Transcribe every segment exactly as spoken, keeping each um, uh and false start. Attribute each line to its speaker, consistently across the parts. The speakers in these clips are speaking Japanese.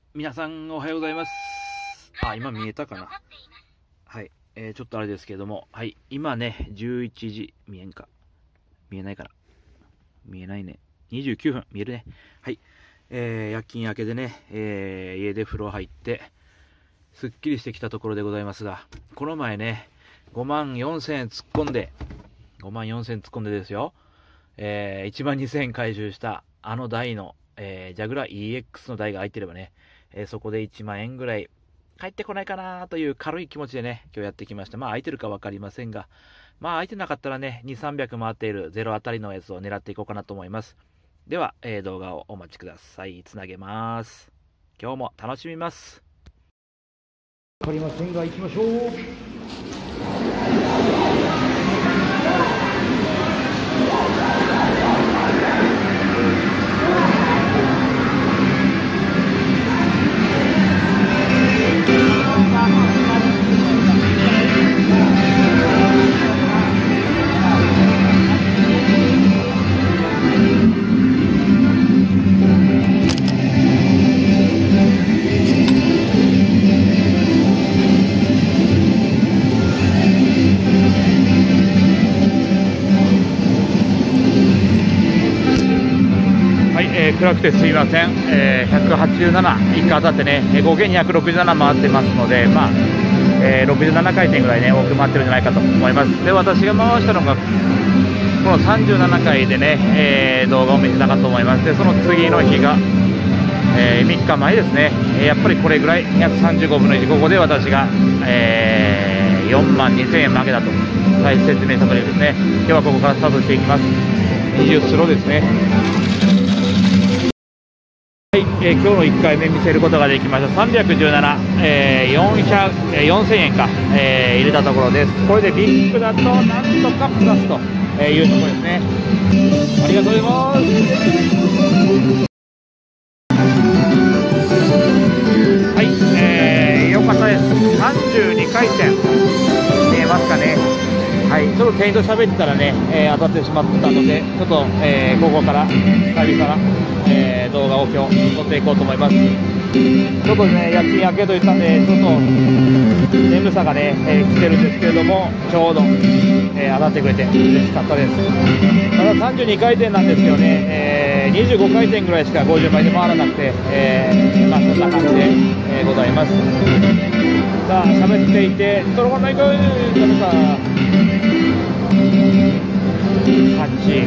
Speaker 1: 皆さんおはようございます。あ、今見えたかな。はい、えー、ちょっとあれですけども、はい、今ね、じゅういちじ、見えんか。見えないかな。見えないね。にじゅうきゅうふん、見えるね。はい、えー、夜勤明けでね、えー、家で風呂入って、すっきりしてきたところでございますが、この前ね、ごまんよんせんえん突っ込んで、ごまんよんせんえん突っ込んでですよ、えー、いちまんにせんえん回収した、あの台の、えー、ジャグラー イーエックス の台が空いてればね、えー、そこでいちまんえんぐらい返ってこないかなという軽い気持ちでね、今日やってきました。まあ空いてるか分かりませんが、まあ空いてなかったらね、にせんさんびゃく回っているゼロあたりのやつを狙っていこうかなと思います。では、えー、動画をお待ちください。つなげます。今日も楽しみます。分かりませんが、行きましょう。暗くてすいません、えー、ひゃくはちじゅうなないっかい当たってね、合計にひゃくろくじゅうなな回ってますので、まあえー、ろくじゅうななかいてんぐらいね多く回ってるんじゃないかと思います。で、私が回したのがこのさんじゅうななかいでね、えー、動画を見せたかと思います。で、その次の日が、えー、みっかまえですね。やっぱりこれぐらいひゃくさんじゅうごぶんのいち、ここで私が、えー、よんまんにせんえん負けだと再説明したというですね。今日はここからスタートしていきます。にじゅうスローですね。はい、えー、今日のいっかいめ見せることができました。さんびゃくじゅうなな、えー、よんひゃく、えー、よんせんえんか、えー、入れたところです。これでビッグだとなんとかプラスというところですね。ありがとうございます。はい、えー、よかったです。さんじゅうにかいてん見えますかね。はい、ちょっと店員と喋ってたらね、えー、当たってしまったので、ちょっと、えー、ここから久々な、えー、動画を今日撮っていこうと思います。ちょっとね、夜勤明けといったんで、ちょっと眠さがね、えー、来てるんですけれども、ちょうど、えー、当たってくれて嬉しかったです。たださんじゅうにかいてんなんですけどね、えー、にじゅうごかいてんぐらいしかごじゅうばいで回らなくて、えー、まあそんな感じで、えー、ございます。さあ、喋っていて、トロがないかい、ダメか。はち、きゅ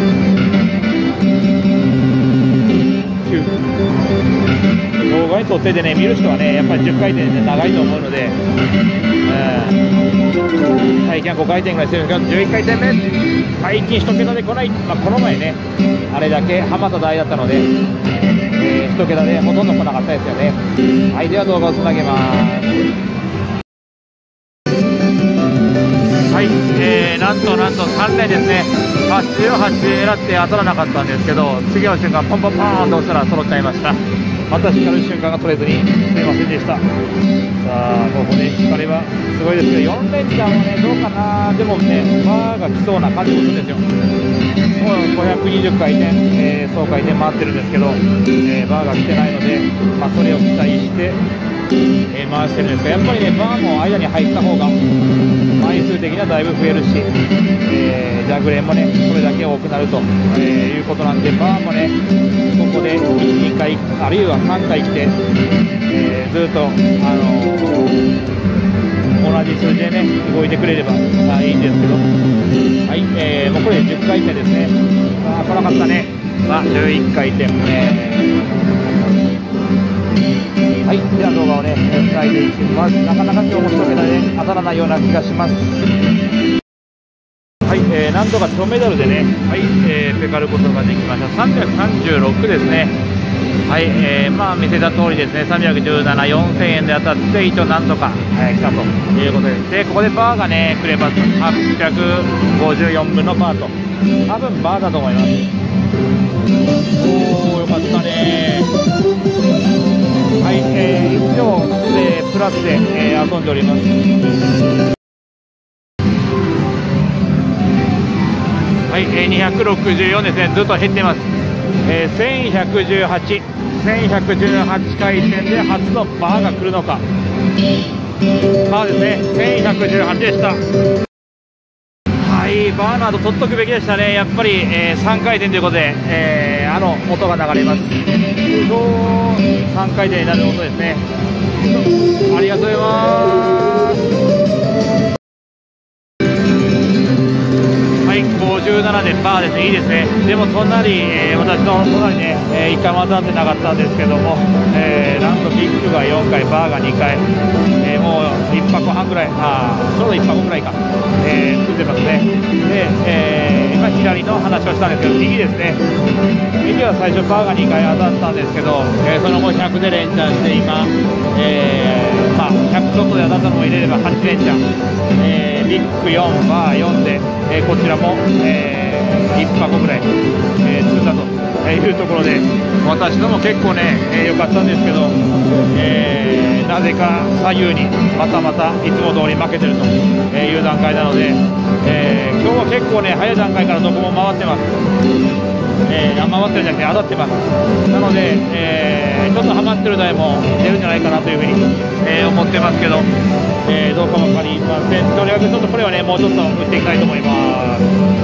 Speaker 1: う、動画に撮っててね、見る人はね、やっぱりじゅっかいてんで長いと思うので、うん、最近はごかいてんぐらいしてるんですけど、じゅういっかいてんめ、最近いち桁で来ない、まあ、この前ね、あれだけ浜田大だったので、えー、いち桁でほとんど来なかったですよね。はい、では動画をつなげます。はい、えー、なんとなんとさんれんですね。はちじゅうはち狙って当たらなかったんですけど、次の瞬間ポンポンポーンと押したら揃っちゃいました。また光る瞬間が取れずにすいませんでした。さあ、ここで光はすごいですけど、よんれんチャンはね、どうかな。でもね、バーが来そうな感じもするんですよ。もうごひゃくにじゅっかいてん、えー、総回転回ってるんですけど、えー、バーが来てないので、まあ、それを期待して、えー、回してるんですが、やっぱりね、バーも間に入った方が枚数的にはだいぶ増えるし、えー、ジャグレンもねそれだけ多くなると、えー、いうことなんで、バーもねここでいち、にかいあるいはさんかい来て、えー、ずっと、あのー、同じ数字でね動いてくれればあいいんですけど、はい、えー、もうこれでじゅっかいてんですね。あ、来なかったね。まあ、じゅういっかいてん、えーはい、では動画をね、つないでいきます。なかなか今日も一桁で当たらないような気がします。はい、えー、なんとか超メダルでね、はい、えー、ペカることができました。さんびゃくさんじゅうろくですね。はい、えー、まあ見せた通りですね、さんびゃくじゅうなな、よんせんえんで当たって一応なんとか、えー、来たということです。で、ここでバーがね、くれます。はっぴゃくごじゅうよんぶんのバーと。多分バーだと思います。おー、よかったね。はい、えー、一応、えー、プラスで、えー、遊んでおります。はい、えー、にひゃくろくじゅうよんですね。ずっと減ってます。 えー、せんひゃくじゅうはち、せんひゃくじゅうはち回転で初のバーが来るのか。バーですね、せんひゃくじゅうはちでした。はい、バーナード取っとくべきでしたね。やっぱり、えー、さんかい転ということで、えー、あの音が流れます。そうさんかい転になる音ですね。ありがとうございます。はい、ごじゅうななでバーですね。いいですね。でも隣、えー、私の隣ね、えー、いっかいも当たってなかったんですけども、えー、なんとビッグがよんかい、バーがにかい、えー、もういっぱくはんぐらい、あちょうどいっぱくぐらいか、えー、積んでますね。で、えー、今左の話をしたんですけど、右ですね。右は最初バーがにかい当たったんですけど、えー、その後ひゃくで連チャンして今、えー、まあひゃくちょっとで当たったのも入れればはち連チャン、えー、ビッグよん、バーよんで、えー、こちらも、えー、いっぱくぐらい、えー、積んだというところで、私のも結構ね、良、えー、かったんですけど、えー、なぜか左右にまたまたいつも通り負けてるという段階なので、えー、今日は結構ね早い段階からどこも回ってます。えー、回ってるんじゃなくて当たってます。なので、えー、ちょっとハマってる台も出るんじゃないかなというふうに、えー、思ってますけど、えー、どうか分かりません。とにかくちょっとこれはねもうちょっと打っていきたいと思います。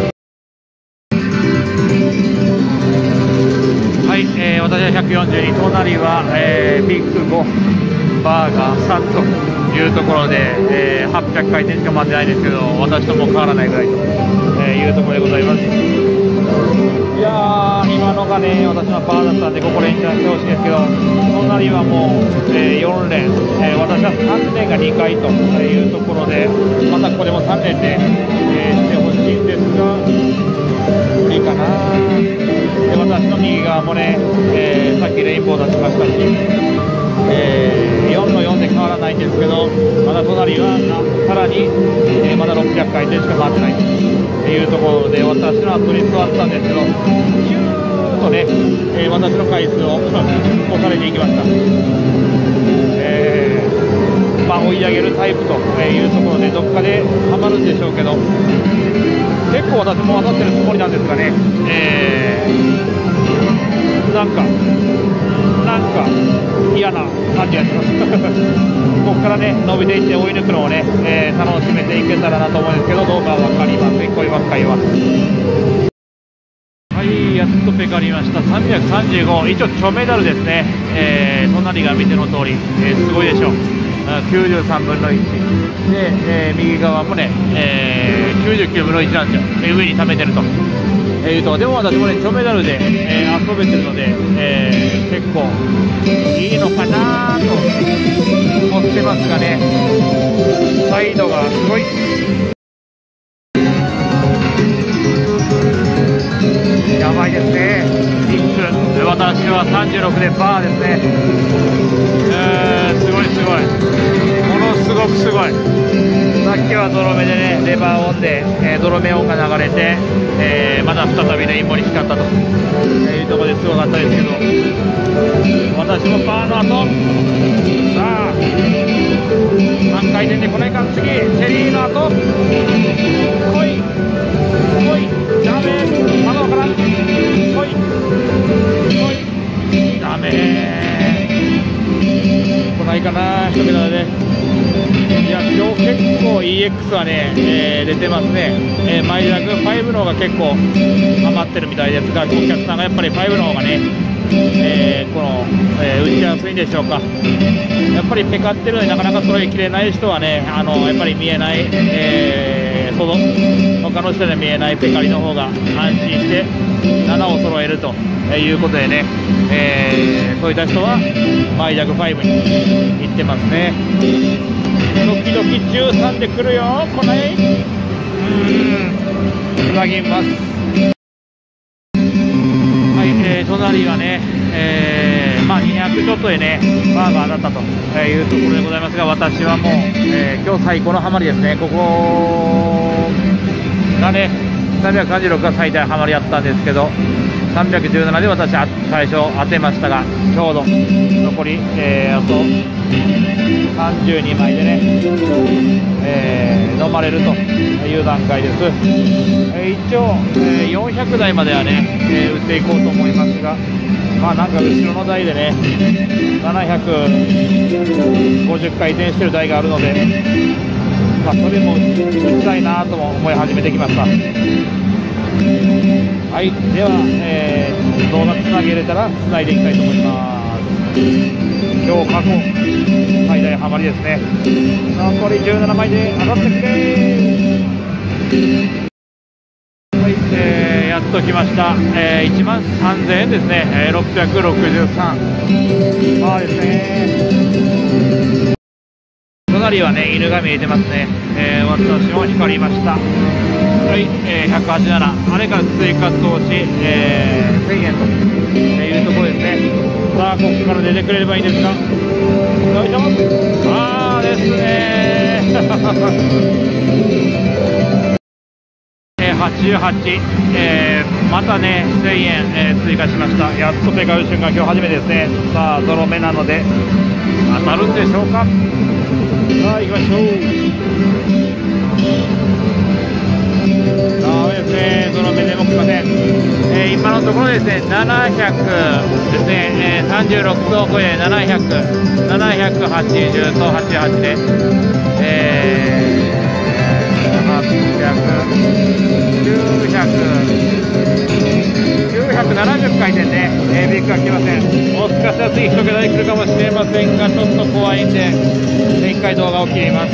Speaker 1: はい、えー、私はひゃくよんじゅうに、隣は、えー、ビッグご、バーガーさんというところで、えー、はっぴゃくかい転しか回ってないですけど、私とも変わらないぐらいというところでございます。いやー、今のがね、私のバーだったんで、ここ連チャンしてほしいんですけど、隣はもう、えー、よん連、えー、私はさん連がにかいというところで、またここでもさん連で、えー、してほしいんですが、無理かな。で、私の右側もね、えー、さっきレインボー出しましたし、えー、よんのよんで変わらないんですけど、まだ隣はさらに、えー、まだろっぴゃくかい転しか回ってないというところで、私の後に座ったんですけど、ヒューッとね、えー、私の回数を押されていきました。えー、まあ追い上げるタイプというところで、どっかではまるんでしょうけど、結構私も当たってるつもりなんですがね、えー、なんか、なんか嫌な感じがします。ここからね、伸びていって追い抜くのをね、えー、楽しめていけたらなと思うんですけど、どうかは分かりません、こういうばっかりは。はい、やっとペカりました。さんびゃくさんじゅうご、一応、著メダルですね。えー、隣が見ての通り、えー、すごいでしょう。きゅうじゅうさんぶんのいちで、えー、右側もね、えー、きゅうじゅうきゅうぶんのいちなんですよ、えー、上に溜めてると、えー、いうとでも私もね著メダルで、えー、遊べてるので、えー、結構いいのかなと思ってますがね、サイドがすごい。やばいですね、ビッグ、私はさんじゅうろくでバーですね。えー、すごいすごい、ものすごくすごい。さっきは泥目でね、レバーオンで、えー、泥目音が流れて、えー、まだ再びレインボーに光ったというところですごかったですけど、私もバーの後、さあさんかい転でこれか、次チェリーの後、来い来い、ダメ、まだわからん、来い来い、ダメ、来ないかな、一桁で。いや、今日結構 イーエックス はね、えー、出てますね。えー、マイラグごの方が結構余ってるみたいですが、お客さんがやっぱりごの方がね、えー、この、えー、打ちやすいんでしょうか。やっぱりペカってるのになかなか揃えきれない人はね、あのやっぱり見えない、えー、その他の人で見えないペカリの方が安心してななを揃えるということでね、えー、そういった人はマイラグごに行ってますね。時々じゅうさんで来るよ、来ない、うーん、つなぎます。はい、えー、隣はね、えー、まあにひゃくちょっとでね、バーが当たったというところでございますが、私はもう、えー、今日最高のハマりですね。ここがね、さんびゃくさんじゅうろくが最大ハマりやったんですけど、 さんびゃくじゅうななで私あ最初当てましたが、ちょうど残り、えー、あとさんじゅうにまいでね、えー、飲まれるという段階です。えー、一応、えー、よんひゃくだいまではね、えー、打っていこうと思いますが、まあなんか後ろの台でねななひゃくごじゅっかい転してる台があるので、まあ、それも打ちたいなとも思い始めてきました。はい、では、えー、動画つなげれたらつないでいきたいと思います。今日過去最大ハマりですね。残りじゅうななまいで当たってくれ。はい、えー、やっと来ました。えー、いちまんさんぜんえんですね。えー、ろっぴゃくろくじゅうさんパーですね。隣はね犬が見えてますね。えー、私も光りました。はい、えー、ひゃくはちじゅうなな、あれから追加投資、えー、せんえんというところですね。さあここから出てくれればいいんですが、よいしょ。あーですねえー、はちじゅうはち、えー、またねせんえん、えー、追加しました。やっと手が打る瞬間、今日初めてですね。さあゾロ目なので当たるんでしょうか。さあ行きましょう。ダメですね、ゾロ目でも来ません。えー、今のところですねななひゃくですね、えー、さんじゅうろくと超えななひゃく、ななひゃくはちじゅうとはちじゅうはちで、えー、はっぴゃく、きゅうひゃく、きゅうひゃくななじゅっかい転ね、えー、ビッグが来ません。もしかしたら次一桁で来るかもしれませんが、ちょっと怖いんで一回動画を切ります。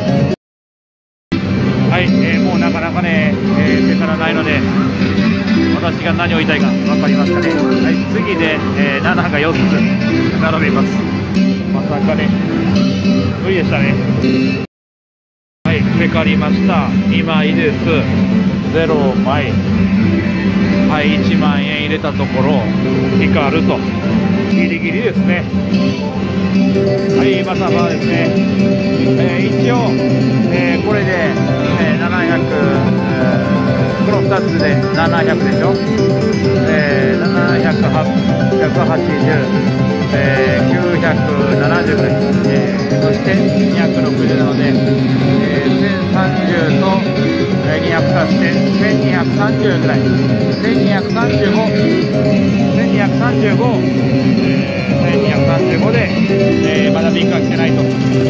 Speaker 1: はい、えー、もうなかなかね、えー、手からないので私が何を言いたいか分かりますかね。はい、次で、えー、なながよっつ並びます。まさかね無理でしたね。はい、上借りました。にまいです。ゼロまい。はい、いちまんえん入れたところ光るとギリギリですね。はい、またまあですね、えー、一応、えー、これで、えー、ななひゃく、えー、このふたつでななひゃくでしょ、えー、ななひゃく、はっぴゃくはちじゅう、えー、きゅうひゃくななじゅうぐらい、えー、そしてにひゃくろくじゅうなので、えー、せんさんじゅうと、えー、にひゃく足してせんにひゃくさんじゅうぐらい、せんにひゃくさんじゅうご、せんにひゃくさんじゅうご、せんにひゃくさんじゅうごで、えー、まだビッグが来てないと。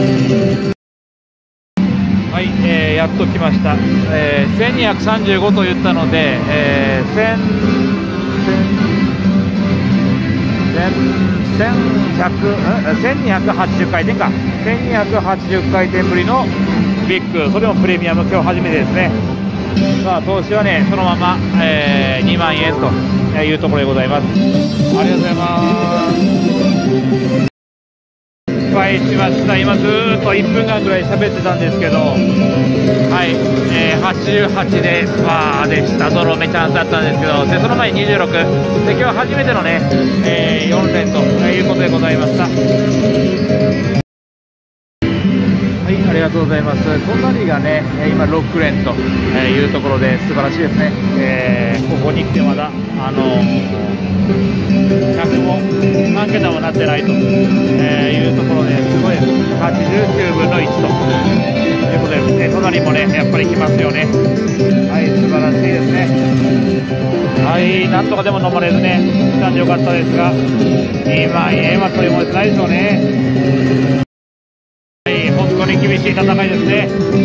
Speaker 1: はい、えー、やっと来ました。えー、せんにひゃくさんじゅうごと言ったので、えー、せん、せんひゃく、せんにひゃくはちじゅっかい転か。せんにひゃくはちじゅっかい転ぶりのビッグ、それもプレミアム、今日初めてですね。さあ投資はねそのまま、えー、にまんえんというところでございます。ありがとうございます。失敗しました。今ずーっといっぷんかんぐらい喋ってたんですけど、はい、えー、はちじゅうはちでパーでした。ゾロ目チャンスだったんですけど、でその前ににじゅうろくで、今日初めてのね、えー、よんれんということでございました。はい、ありがとうございます。隣がね今ろくれんというところで素晴らしいですね。えー、ここに来てまだあのー、ひゃくもさんけたもなってないというところですごいはちじゅうきゅうぶんのいちということで、ね、隣もねやっぱり来ますよね。はい、素晴らしいですね。はい、なんとかでも飲まれずね来たんでよかったですが、にまんえんはそういうものじゃないでしょうね。本当に厳しい戦いですね。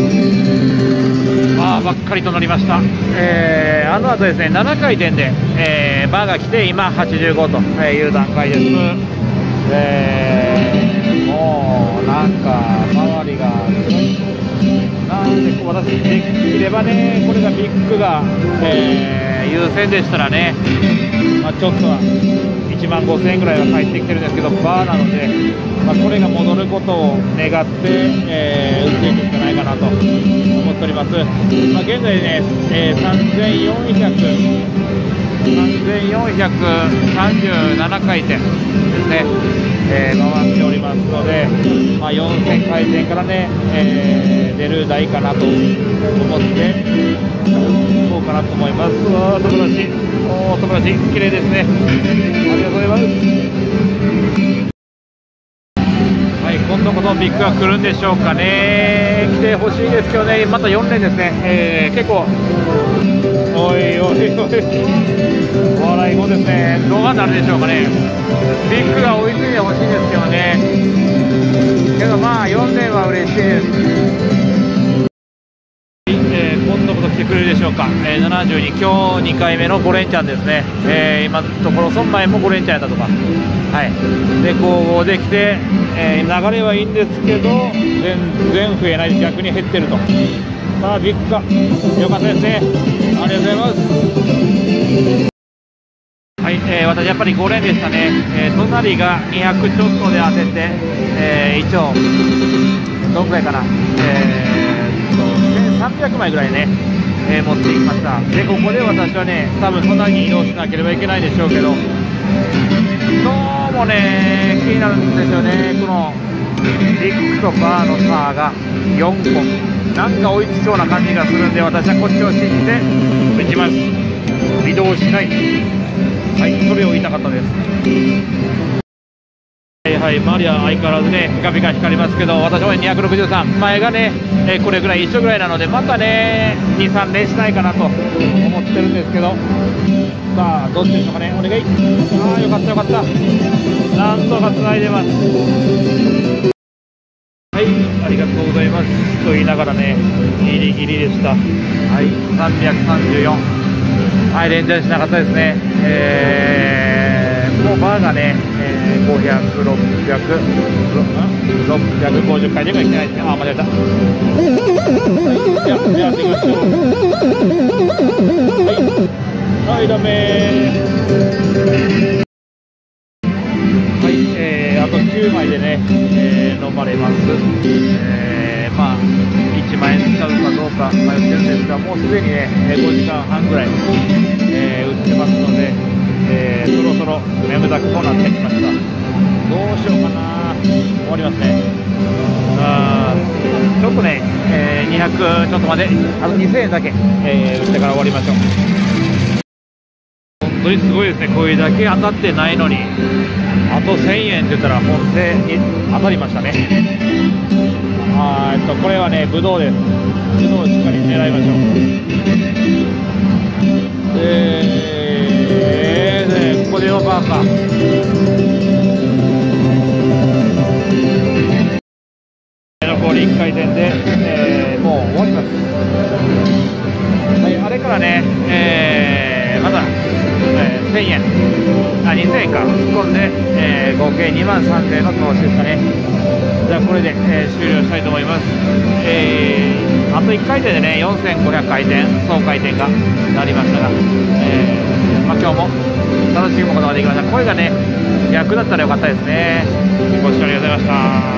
Speaker 1: バーばっかりと乗りました。えー、あの後ですねななかい転で、えー、バーが来て今はちじゅうごという段階です。えー、もうなんか周りがなんで私できればねこれがビッグが、えー、優先でしたらね、まあ、ちょっとはいちまんごせんえんぐらいは返ってきてるんですけど、バーなので、まあ、これが戻ることを願って、えー、打っていくしかないかなと思っております。まあ、現在ね、えー、さんぜんよんひゃく、さんぜんよんひゃくさんじゅうななかい転ですね、えー、回っておりますので、まあ、よんせんかい転からね、えー、出る台かなと思って、ここかなと思います。わー、素晴らしい。おー、素晴らしい。綺麗ですね。ありがとうございます。はい、今度こそビッグが来るんでしょうかね。来てほしいですけどね。またよん連ですね。えー、結構、おいおいおい、笑いもですね。どうなるでしょうかね。ビッグが追いついてほしいんですけどね。けどまあよん連は嬉しいです。今度こそ来てくれるでしょうか。えー、ななじゅうに、今日にかいめのご連チャンですね。えー、今のところ、その前もご連チャンやったとか、はい、でご号で来て、えー、流れはいいんですけど、全然増えない、逆に減ってると。さあ、ビッグか、よかったですね、ありがとうございます。はい、えー、私、やっぱりご連でしたね、えー、隣がにひゃくちょっとで当てて、えー、一応、どんぐらいかな。えーさんびゃくまいぐらいね、えー、持ってきました。でここで私はね、多分隣に移動しなければいけないでしょうけど、どうもね気になるんですよね。このビッグとバーの差がよんこ、なんか追いつきそうな感じがするんで、私はこっちを信じて打ちます。移動しない、はい、それを言いたかったです。はい、マリア相変わらずねピカピカ光りますけど、私はにひゃくろくじゅうさん、前がね、えー、これぐらい一緒ぐらいなので、またねに、さん連しないかなと思ってるんですけど、さあどっちでしょうかね。お願い。ああ、よかったよかった、なんとかつないでます。はい、ありがとうございますと言いながらね、ギリギリでした。はい、さんびゃくさんじゅうよん、はい、連チャンしなかったですね。えー、もうバーがね、えー、ごひゃく、ろっぴゃく、ろっぴゃくごじゅっかいでもいけないですね。あー、間違えた。はい、やってやっていきましょう。はい、はい、ダメー。はい、えー、あときゅうまいでね、えー、飲まれます。えー、まあいちまんえん使うかどうか迷ってるんですが、もうすでにねごじかんはんぐらい、えー、売ってますので、えー、そろそろ眠たくとなってきました。どうしようかな。終わりますね。あー、ちょっとね、えー、にひゃくちょっとまで、あとにせんえんだけ、えー、売ってから終わりましょう。本当にすごいですね。これだけ当たってないのに、あとせんえんって言ったら本命に当たりましたね。あー、えっとこれはねブドウです。ブドウをしっかり狙いましょう。えー、ね、ここでよんばんか。残りいっかい転で、えー、もう終わります。はい、あれからね、えー、また、えー、せんえん、あ、にせんえんか突っ込んで、えー、合計にまんさんぜんえんの投資ですかね。じゃあこれで、えー、終了したいと思います。えー、あといっかい転でねよんせんごひゃくかい転、総回転がなりましたが、えーまあ、今日も楽しむことができました。声がね逆だったらよかったですね。ご視聴ありがとうございました。